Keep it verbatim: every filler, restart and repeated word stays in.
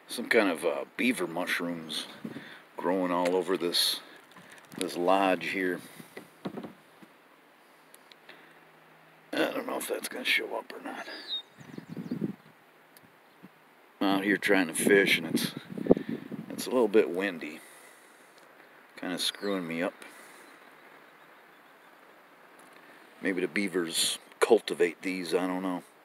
some kind of uh, beaver mushrooms growing all over this this lodge here. I don't know if that's going to show up or not. I'm out here trying to fish, and it's it's a little bit windy, kind of screwing me up. Maybe the beavers cultivate these, I don't know.